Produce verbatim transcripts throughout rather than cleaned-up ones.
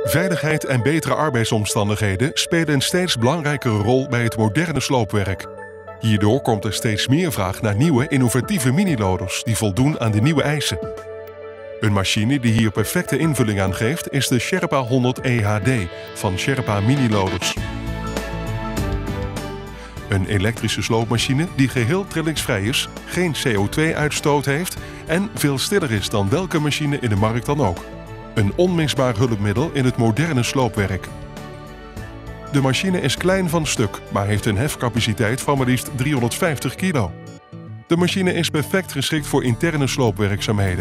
Veiligheid en betere arbeidsomstandigheden spelen een steeds belangrijkere rol bij het moderne sloopwerk. Hierdoor komt er steeds meer vraag naar nieuwe, innovatieve miniloaders die voldoen aan de nieuwe eisen. Een machine die hier perfecte invulling aan geeft is de Sherpa honderd E H D van Sherpa Miniloaders. Een elektrische sloopmachine die geheel trillingsvrij is, geen C O twee uitstoot heeft en veel stiller is dan welke machine in de markt dan ook. Een onmisbaar hulpmiddel in het moderne sloopwerk. De machine is klein van stuk, maar heeft een hefcapaciteit van maar liefst driehonderdvijftig kilo. De machine is perfect geschikt voor interne sloopwerkzaamheden.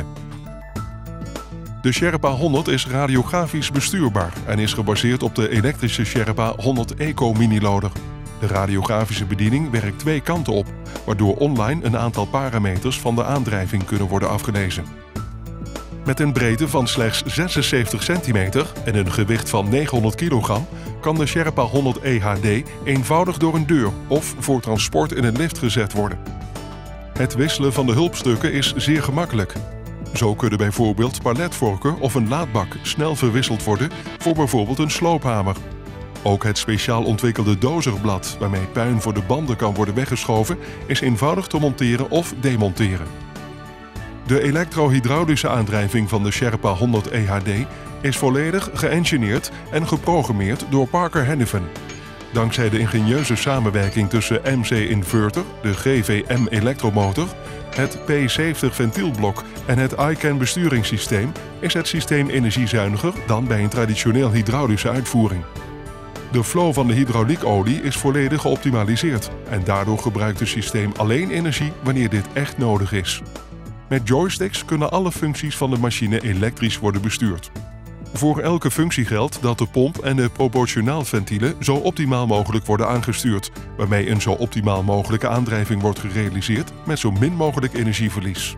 De Sherpa honderd is radiografisch bestuurbaar en is gebaseerd op de elektrische Sherpa honderd Eco Miniloader. De radiografische bediening werkt twee kanten op, waardoor online een aantal parameters van de aandrijving kunnen worden afgelezen. Met een breedte van slechts zesenzeventig centimeter en een gewicht van negenhonderd kilogram kan de Sherpa honderd E H D eenvoudig door een deur of voor transport in een lift gezet worden. Het wisselen van de hulpstukken is zeer gemakkelijk. Zo kunnen bijvoorbeeld paletvorken of een laadbak snel verwisseld worden voor bijvoorbeeld een sloophamer. Ook het speciaal ontwikkelde dozerblad, waarmee puin voor de banden kan worden weggeschoven, is eenvoudig te monteren of demonteren. De elektro-hydraulische aandrijving van de Sherpa honderd E H D is volledig geëngineerd en geprogrammeerd door Parker Hannifin. Dankzij de ingenieuze samenwerking tussen M C Inverter, de G V M elektromotor, het P zeventig ventielblok en het I CAN besturingssysteem is het systeem energiezuiniger dan bij een traditioneel hydraulische uitvoering. De flow van de hydrauliekolie is volledig geoptimaliseerd en daardoor gebruikt het systeem alleen energie wanneer dit echt nodig is. Met joysticks kunnen alle functies van de machine elektrisch worden bestuurd. Voor elke functie geldt dat de pomp en de proportionaalventielen zo optimaal mogelijk worden aangestuurd, waarmee een zo optimaal mogelijke aandrijving wordt gerealiseerd met zo min mogelijk energieverlies.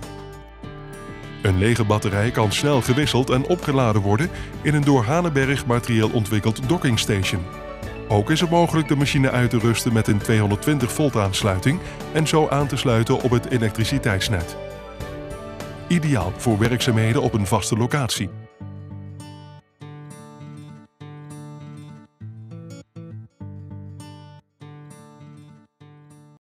Een lege batterij kan snel gewisseld en opgeladen worden in een door Haneberg materieel ontwikkeld dockingstation. Ook is het mogelijk de machine uit te rusten met een tweehonderdtwintig volt aansluiting en zo aan te sluiten op het elektriciteitsnet. Ideaal voor werkzaamheden op een vaste locatie.